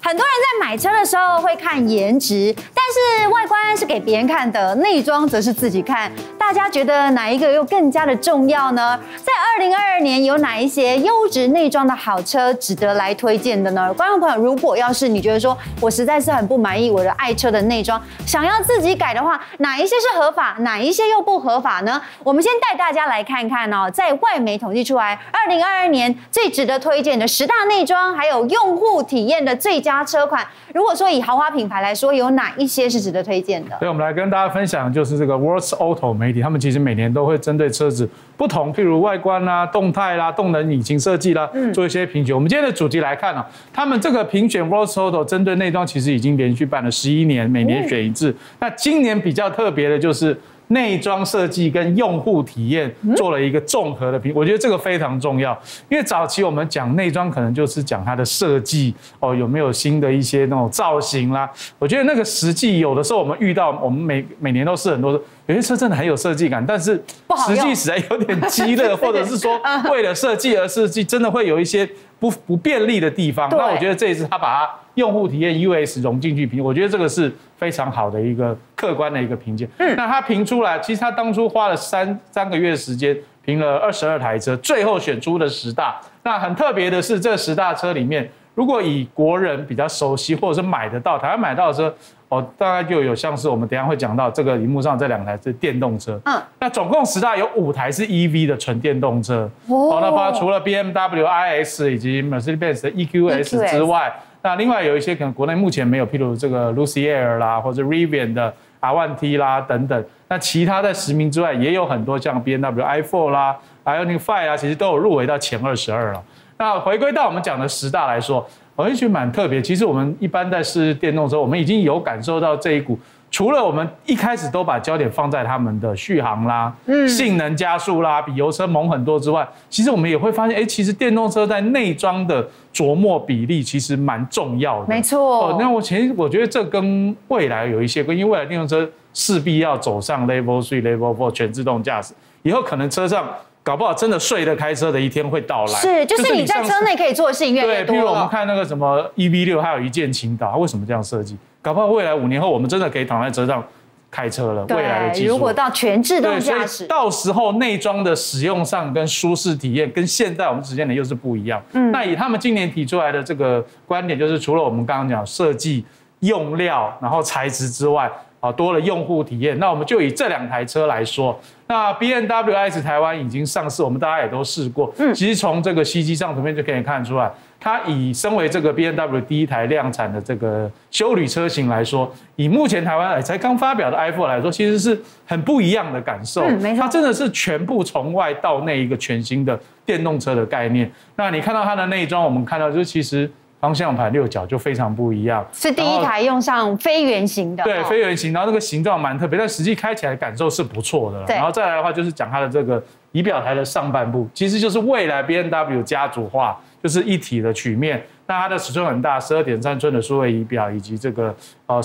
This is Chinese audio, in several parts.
很多人在买车的时候会看颜值，但是外观是给别人看的，内装则是自己看。大家觉得哪一个又更加的重要呢？在2022年有哪一些优质内装的好车值得来推荐的呢？观众朋友，如果要是你觉得说我实在是很不满意我的爱车的内装，想要自己改的话，哪一些是合法，哪一些又不合法呢？我们先带大家来看看哦，在外媒统计出来2022年最值得推荐的10大内装，还有用户体验的最佳车款。如果说以豪华品牌来说，有哪一些是值得推荐的？ 对，我们来跟大家分享，就是这个 World Auto 媒体，他们其实每年都会针对车子不同，譬如外观啦、动态啦、动能引擎设计啦，做一些评选。我们今天的主题来看啊，他们这个评选 World Auto 针对内装，其实已经连续办了11年，每年选一次。那今年比较特别的就是内装设计跟用户体验做了一个综合的评，我觉得这个非常重要，因为早期我们讲内装可能就是讲它的设计哦，有没有新的一些那种造型啦。我觉得那个实际有的时候我们遇到，我们每年都试很多，有些车真的很有设计感，但是实际实在有点鸡肋，或者是说为了设计而设计，真的会有一些不便利的地方。那我觉得这一次他把它用户体验 US 融进去评，我觉得这个是非常好的一个客观的一个评鉴。那他评出来，其实他当初花了三个月的时间，评了22台车，最后选出了10大。那很特别的是，这10大车里面，如果以国人比较熟悉或者是买得到台湾买到的车，哦，大概就有像是我们等一下会讲到这个荧幕上这2台是电动车。那总共10大有5台是 EV 的纯电动车。哦，那包括除了 BMW iX 以及 Mercedes-Benz 的 EQS 之外。那另外有一些可能国内目前没有，譬如这个 Lucy Air 啦，或者 Rivian 的 R1T 啦等等。那其他在10名之外，也有很多像 BMW i4 啦、Ioniq 5啦，其实都有入围到前22了。那回归到我们讲的10大来说，我也觉得蛮特别。其实我们一般在试电动车，我们已经有感受到这一股。除了我们一开始都把焦点放在他们的续航啦、性能加速啦，比油车猛很多之外，其实我们也会发现，其实电动车在内装的琢磨比例其实蛮重要的。 没错。 那我觉得这跟未来有一些关系，因为未来电动车势必要走上 Level 3、Level 4全自动驾驶，以后可能车上搞不好真的睡得开车的一天会到来。 是，就是你在车内可以做的事情越来越多了。 对，譬如我们看那个什么 EV6，还有一键倾倒，它为什么这样设计？搞不好未来5年后，我们真的可以躺在车上开车了。未来的技术， 如果到全自动驾驶， 到时候内装的使用上跟舒适体验，跟现在我们实践的又是不一样。那以他们今年提出来的这个观点，就是除了我们刚刚讲设计、用料，然后材质之外，多了用户体验。那我们就以这2台车来说，那 BMW iX 台湾已经上市，我们大家也都试过。其实从这个实际上图片就可以看出来。它以身为这个 BMW 第一台量产的这个休旅车型来说，以目前台湾才刚发表的 i4 来说，其实是很不一样的感受。 没错， 它真的是全部从外到内一个全新的电动车的概念。那你看到它的内装，我们看到就是其实方向盘6角就非常不一样， 是第一台用上非圆形的。 对，非圆形，然后那个形状蛮特别，但实际开起来感受是不错的。然后再来的话，就是讲它的这个仪表台的上半部，其实就是未来 BMW 家族化。就是一体的曲面，那它的尺寸很大，12.3寸的数位仪表，以及这个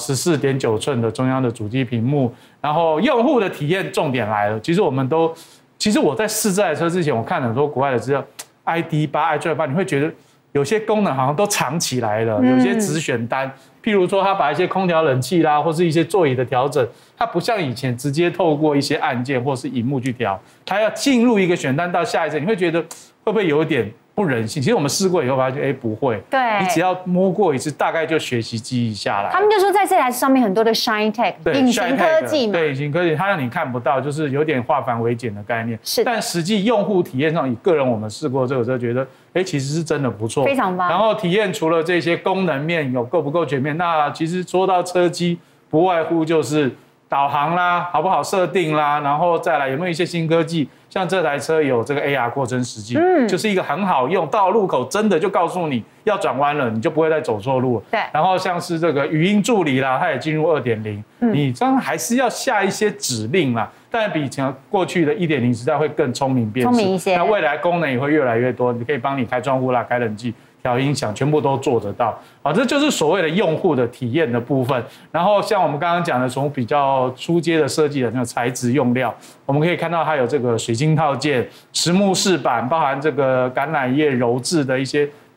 14.9寸的中央的主机屏幕。然后用户的体验重点来了，其实我在试这台车之前，我看很多国外的资料 ，ID.8、iDrive 8，你会觉得有些功能好像都藏起来了，有些只选单，譬如说它把一些空调冷气啦，或是一些座椅的调整，它不像以前直接透过一些按键或是萤幕去调，它要进入一个选单到下一层，你会觉得会不会有一点不人性？其实我们试过以后发现，不会。 对， 你只要摸过一次，大概就学习记忆下来。 他们就说在这台上面很多的 Shine Tech 隐形科技嘛， 对，隐形科技，它让你看不到，就是有点化繁为简的概念。 是， 但实际用户体验上，以个人我们试过这个车，觉得其实是真的不错， 非常棒。 然后体验除了这些功能面有够不够全面，那其实说到车机，不外乎就是导航啦，好不好设定啦，然后再来有没有一些新科技。像这台车有这个 AR 扩增实境，就是一个很好用，到路口真的就告诉你要转弯了，你就不会再走错路。 对。 然后像是这个语音助理啦，它也进入2.0，你当然还是要下一些指令啦，但比过去的1.0时代会更聪明辨识， 聪明一些。 那未来功能也会越来越多，你可以帮你开窗户啦、开冷气。调音响全部都做得到，这就是所谓的用户的体验的部分。然后像我们刚刚讲的，从比较初阶的设计的那个材质用料，我们可以看到它有这个水晶套件、实木饰板，包含这个橄榄叶鞣制的一些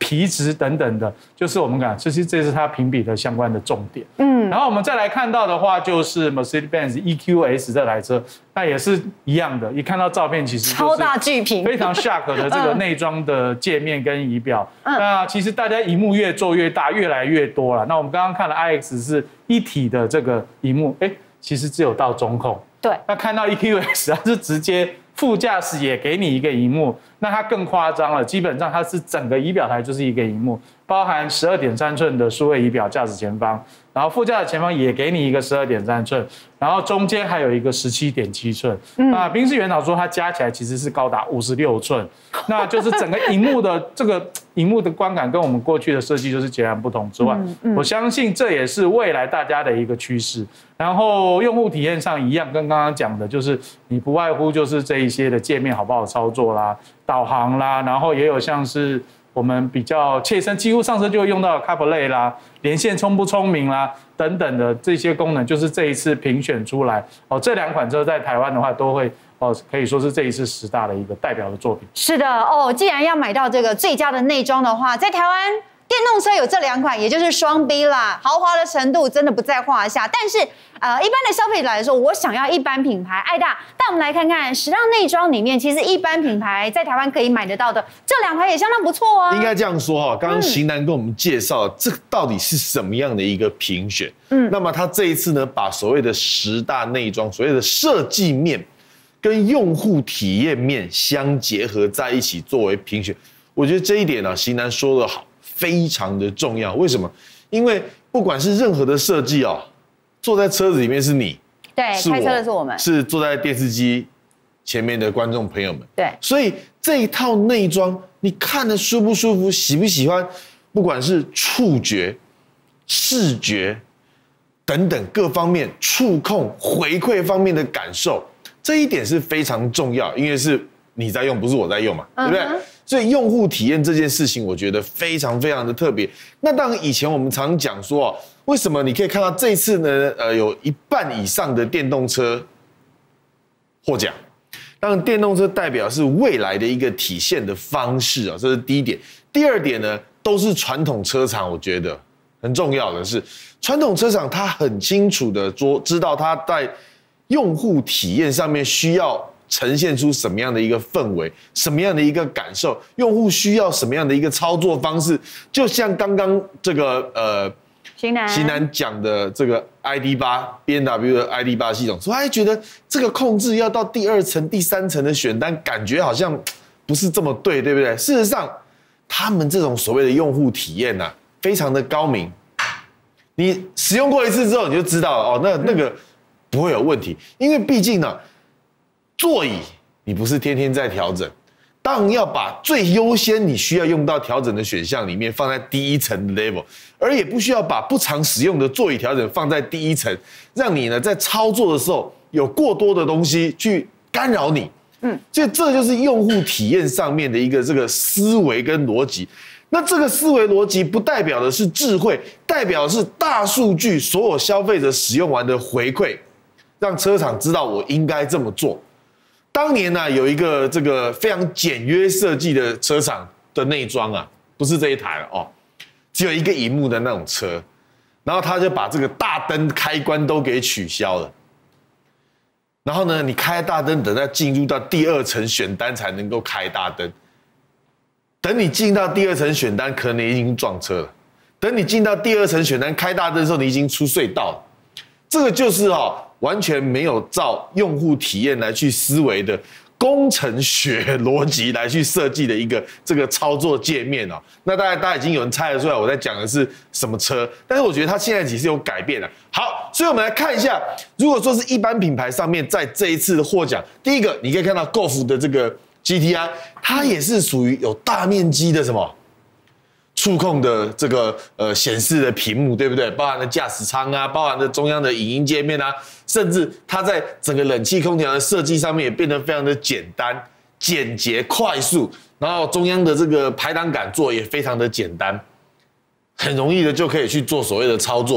皮质等等的，就是我们讲，其实这是它评比的相关的重点。然后我们再来看到的话，就是 Mercedes-Benz EQS 这台车，那也是一样的，一看到照片其实超大巨屏， 非常 shock 的这个内装的界面跟仪表。那其实大家萤幕越做越大，越来越多了。那我们刚刚看了 iX 是一体的这个萤幕，其实只有到中控。 对， 那看到 EQS 它是直接副驾驶也给你一个萤幕，那它更夸张了，基本上它是整个仪表台就是一个萤幕，包含12.3寸的数位仪表驾驶前方，然后副驾驶前方也给你一个12.3寸，然后中间还有一个17.7寸。那宾士原厂说它加起来其实是高达56寸，那就是整个萤幕的这个萤幕的观感跟我们过去的设计就是截然不同之外，我相信这也是未来大家的一个趋势。然后用户体验上一样，跟刚刚讲的，就是你不外乎就是这一些的界面好不好操作啦、导航啦，然后也有像是我们比较切身，几乎上车就会用到的 CarPlay 啦、连线聪不聪明啦等等的这些功能，就是这一次评选出来哦。这2款车在台湾的话，都会可以说是这一次10大的一个代表的作品。 是的哦，既然要买到这个最佳的内装的话，在台湾电动车有这2款，也就是双 B 啦，豪华的程度真的不在话下。但是一般的消费者来说，我想要一般品牌，爱大带我们来看看10大内装里面，其实一般品牌在台湾可以买得到的这2款也相当不错哦。 应该这样说哈，刚刚型男跟我们介绍这到底是什么样的一个评选。那么他这一次呢，把所谓的10大内装，所谓的设计面跟用户体验面相结合在一起作为评选。我觉得这一点呢，型男说得好，非常的重要。为什么？因为不管是任何的设计坐在车子里面是你， 对，开车的是我们， 是坐在电视机前面的观众朋友们， 对。 所以这一套内装，你看得舒不舒服，喜不喜欢，不管是触觉、视觉等等各方面，触控、回馈方面的感受，这一点是非常重要，因为是你在用，不是我在用嘛，对不对？所以用户体验这件事情，我觉得非常非常的特别。那当然，以前我们常讲说为什么你可以看到这一次呢？有1半以上的电动车获奖。当然，电动车代表是未来的一个体现的方式这是第一点。第二点呢，都是传统车厂，我觉得很重要的是，传统车厂它很清楚的知道它在用户体验上面需要呈现出什么样的一个氛围，什么样的一个感受，用户需要什么样的一个操作方式。就像刚刚这个型男讲的这个 ID.8 BMW 的 ID.8 系统，所以他觉得这个控制要到第2层、第3层的选单，感觉好像不是这么对，对不对？事实上，他们这种所谓的用户体验非常的高明。你使用过一次之后，你就知道了那个不会有问题，因为毕竟座椅你不是天天在调整，当然要把最优先你需要用到调整的选项里面放在第1层的 level， 而也不需要把不常使用的座椅调整放在第1层，让你呢在操作的时候有过多的东西去干扰你。所以这就是用户体验上面的一个这个思维跟逻辑。那这个思维逻辑不代表的是智慧，代表的是大数据所有消费者使用完的回馈，让车厂知道我应该这么做。当年有一个这个非常简约设计的车厂的内装不是这一台了只有一个萤幕的那种车，然后他就把这个大灯开关都给取消了。然后呢，你开大灯，等到进入到第2层选单才能够开大灯。等你进到第2层选单，可能你已经撞车了。等你进到第2层选单开大灯的时候，你已经出隧道了。这个就是完全没有照用户体验来去思维的工程学逻辑来去设计的一个这个操作界面那大家已经有人猜得出来我在讲的是什么车，但是我觉得它现在其实有改变了。好，所以我们来看一下，如果说是一般品牌上面在这一次的获奖，第一个你可以看到 Golf 的这个 GTI， 它也是属于有大面积的什么触控的这个显示的屏幕，对不对？包含了驾驶舱包含了中央的影音界面甚至它在整个冷气空调的设计上面也变得非常的简单、简洁、快速，然后中央的这个排挡杆座也非常的简单，很容易的就可以去做所谓的操作，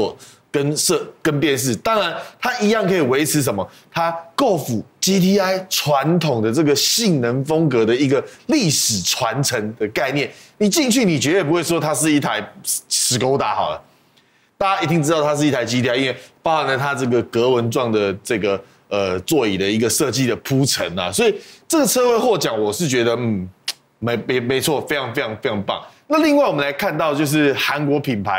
跟辨识。当然，它一样可以维持什么？它 Golf GTI 传统的这个性能风格的一个历史传承的概念。你进去，你绝对不会说它是一台史柯达好了，大家一定知道它是一台 GTI， 因为包含了它这个格纹状的这个座椅的一个设计的铺陈啊，所以这个车会获奖，我是觉得没错，非常棒。那另外我们来看到就是韩国品牌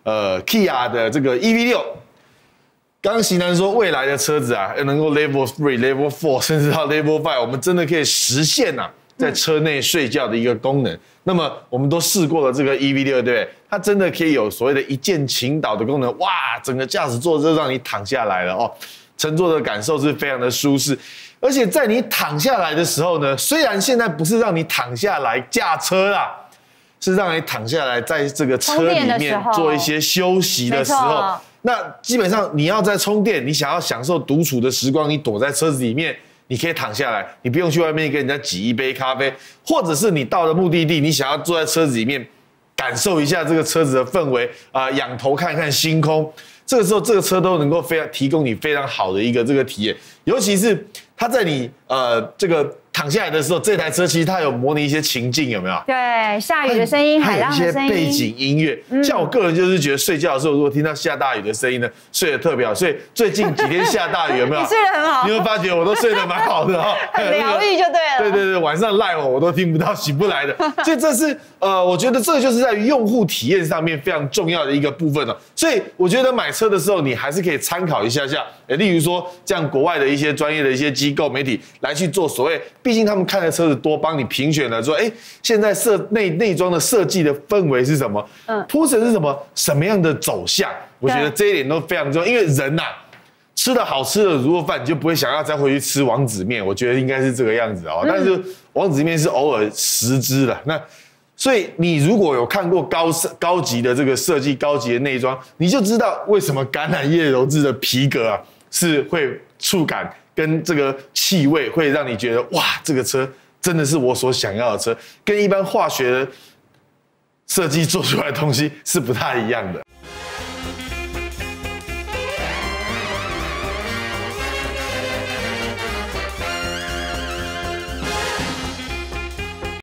Kia 的这个 EV6， 刚刚席南说未来的车子啊能够 Level 3、Level 4， 甚至到 Level 5， 我们真的可以实现啊在车内睡觉的一个功能。那么我们都试过了这个 EV6， 对不对？它真的可以有所谓的一键倾倒的功能，哇，整个驾驶座就让你躺下来了哦，乘坐的感受是非常的舒适。而且在你躺下来的时候呢，虽然现在不是让你躺下来驾车啦，是让你躺下来在这个车里面做一些休息的时候，那基本上你要在充电，你想要享受独处的时光，你躲在车子里面，你可以躺下来，你不用去外面跟人家挤一杯咖啡，或者是你到了目的地，你想要坐在车子里面感受一下这个车子的氛围啊，仰头看看星空。这个时候，这个车都能够提供你非常好的一个这个体验，尤其是它在你这个躺下来的时候，这台车其实它有模拟一些情境，有没有？ 对，下雨的声音，海浪的声音， 还有一些背景音乐。像我个人就是觉得睡觉的时候，如果听到下大雨的声音呢，睡得特别好。所以最近几天下大雨，有没有？ 你睡得很好， 你会发觉我都睡得蛮好的哈， 很疗愈就对了。 对，晚上赖我都听不到，醒不来的。所以这是我觉得这个就是在于用户体验上面非常重要的一个部分了。所以我觉得买车的时候，你还是可以参考一下，例如说像国外的一些专业的一些机构媒体来去做所谓，毕竟他们看的车子多，帮你评选了说，现在内装的设计的氛围是什么？铺陈是什么样的走向？我觉得这一点都非常重要，因为人吃的好吃的卤肉饭，你就不会想要再回去吃王子面。我觉得应该是这个样子哦。但是王子面是偶尔食之的。那所以你如果有看过高级的这个设计、高级的内装，你就知道为什么橄榄叶鞣制的皮革啊是会触感跟这个气味会让你觉得哇，这个车真的是我所想要的车，跟一般化学的设计做出来的东西是不太一样的。